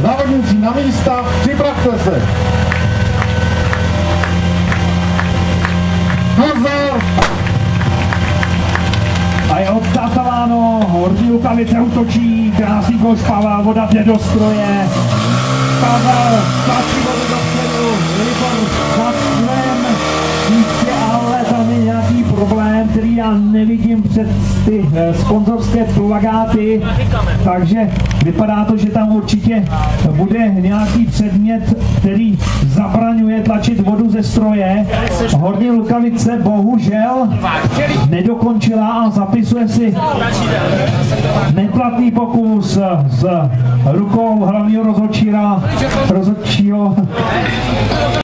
Závodníci na místa, připravte se. Pozor! A je odstartováno, Horní Lukavice útočí, krásný koš Pavel, voda jde do stroje. Pavel tlačí vodu do středu, Libor za strojem, jistě, ale tam je nějaký problém, který já nevidím před ty sponzorské plakáty, takže vypadá to, že tam určitě bude nějaký předmět, který zabraňuje tlačit vodu ze stroje. Horní Lukavice bohužel nedokončila a zapisuje si neplatný pokus s rukou hlavního rozhodčího.